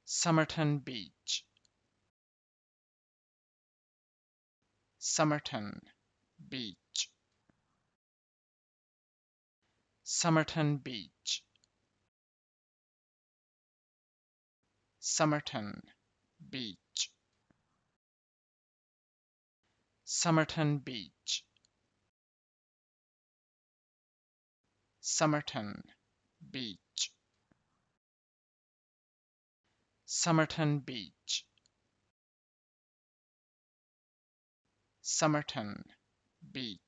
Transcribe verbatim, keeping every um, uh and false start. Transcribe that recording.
Somerton Beach, Somerton Beach, Somerton Beach, Somerton Beach, Somerton Beach, Somerton Beach, Somerton Beach, Somerton Beach.